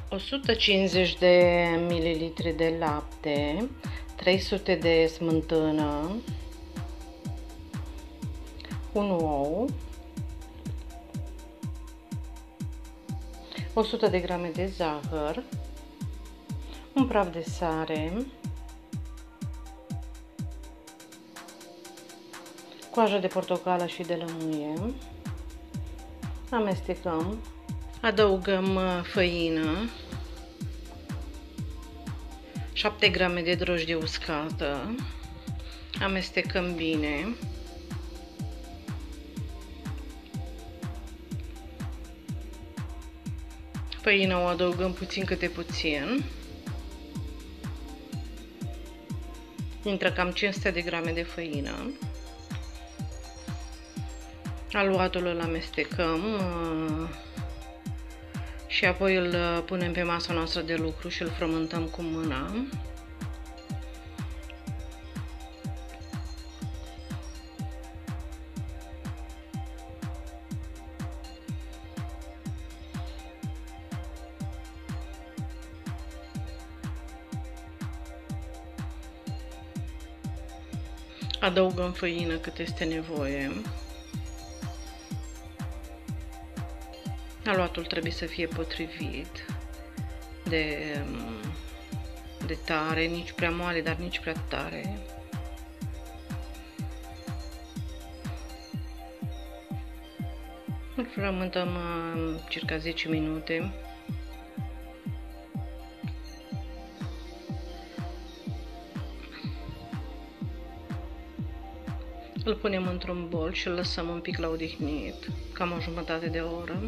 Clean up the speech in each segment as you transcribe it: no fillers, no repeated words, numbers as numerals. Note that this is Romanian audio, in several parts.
150 de mililitri de lapte, 300 de smântână, un ou, 100 de grame de zahăr, un praf de sare, coajă de portocală și de lămâie. Amestecăm, adăugăm făină, 7 grame de drojdie uscată, amestecăm bine. Făina o adăugăm puțin câte puțin. Intră cam 500 de grame de făină. Aluatul îl amestecăm și apoi îl punem pe masa noastră de lucru și îl frământăm cu mâna. Adăugăm făină cât este nevoie. Aluatul trebuie să fie potrivit de tare, nici prea moale, dar nici prea tare. Îl frământăm circa 10 minute. Îl punem într-un bol și îl lăsăm un pic la odihnit, cam o jumătate de oră.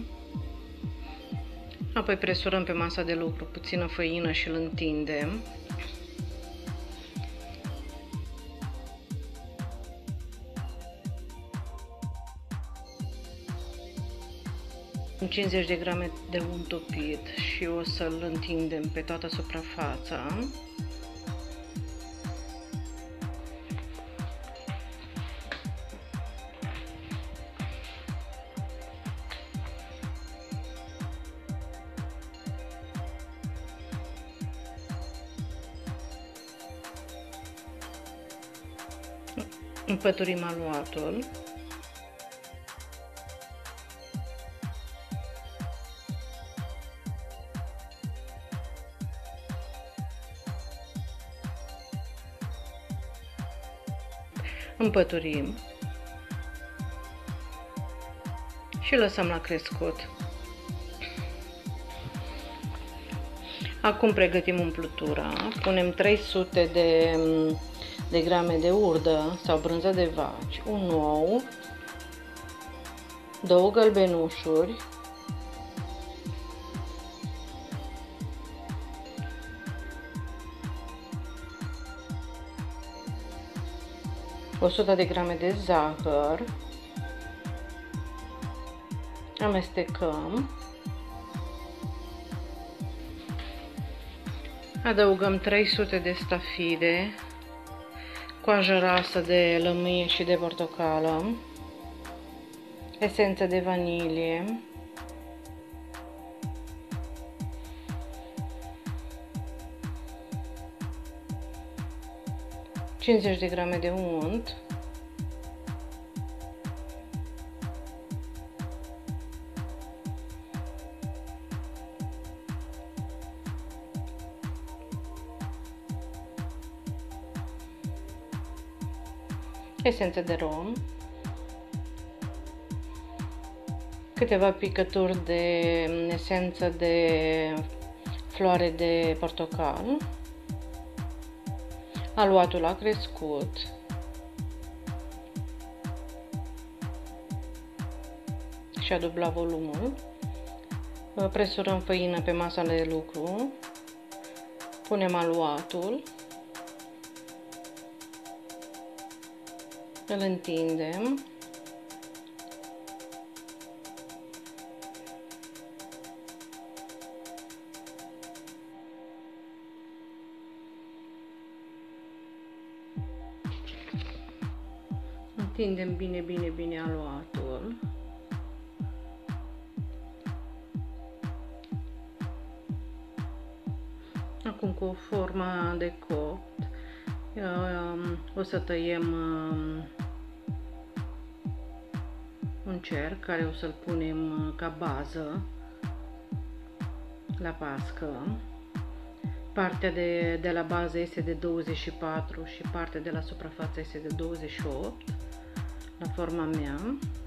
Apoi presurăm pe masa de lucru puțină făină și îl întindem. În 50 de grame de unt topit și o să-l întindem pe toată suprafața. Împăturim aluatul. Împăturim și lăsăm la crescut. Acum pregătim umplutura. Punem 300 de grame de urdă sau brânză de vaci, un ou, 2 gălbenușuri, o 100 de grame de zahăr, amestecăm, adăugăm 300 de stafide, coajă rasă de lămâie și de portocală, esență de vanilie, ...50 de grame de unt, esență de rom, câteva picături de esență de floare de portocal, aluatul a crescut, și-a dublat volumul, presurăm făină pe masa de lucru, punem aluatul, îl întindem, întindem bine aluatul, Acum cu forma de copt o să tăiem un cerc care o să-l punem ca bază la pască. Partea de la bază este de 24 și partea de la suprafață este de 28 la forma mea.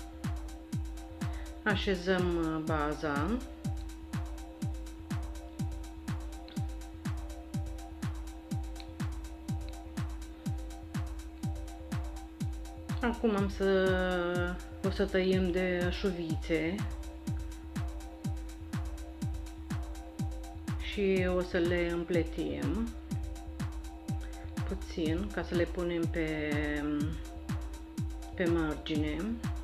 Așezăm baza. Acum o să tăiem de șuvițe și o să le împletim puțin ca să le punem pe margine.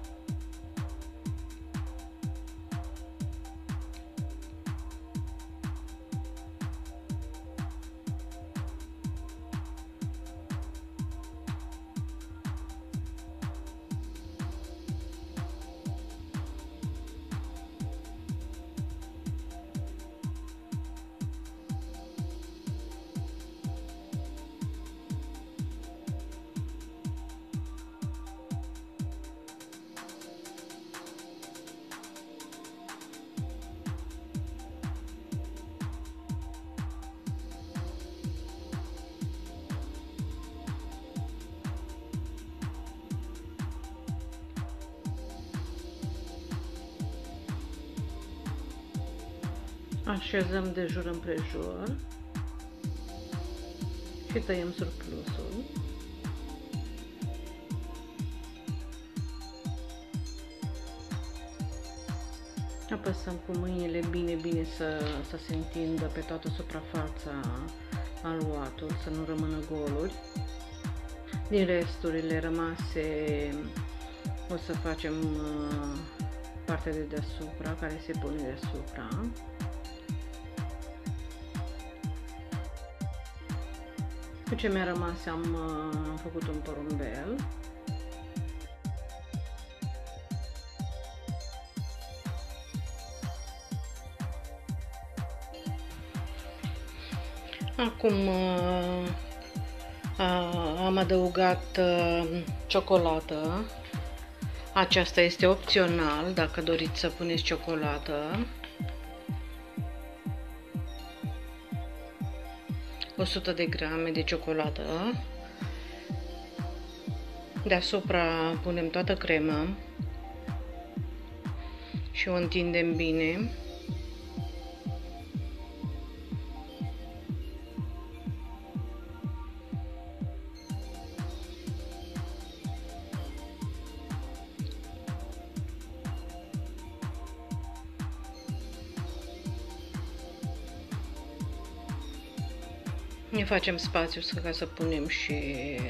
Așezăm de jur împrejur și tăiem surplusul. Apăsăm cu mâinile bine să se întindă pe toată suprafața aluatul, să nu rămână goluri. Din resturile rămase o să facem partea de deasupra, care se pune deasupra. Cu ce mi-a rămas am făcut un porumbel. Acum am adăugat ciocolată. Aceasta este opțional dacă doriți să puneți ciocolată. 100 de grame de ciocolată. Deasupra punem toată crema și o întindem bine. Ne facem spațiu ca să punem și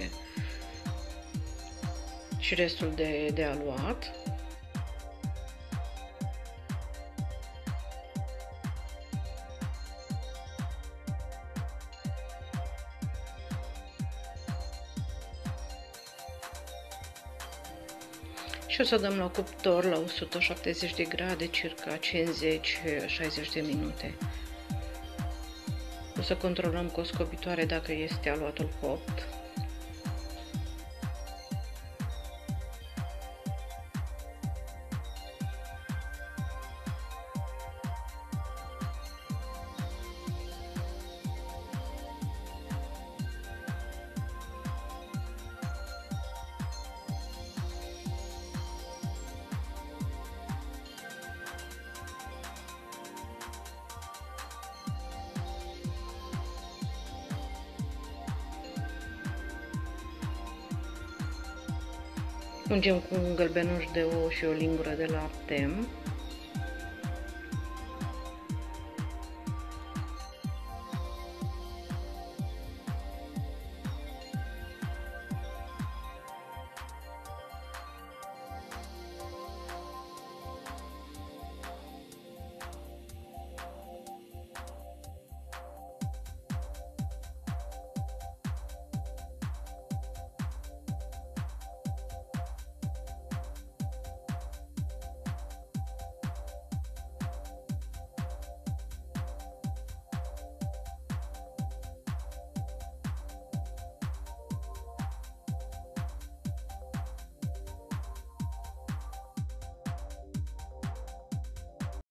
restul de aluat. Și o să dăm la cuptor la 170 de grade, circa 50-60 de minute. O să controlăm cu o scobitoare dacă este aluatul copt. Ungem cu un gălbenuș de ou și o lingură de lapte.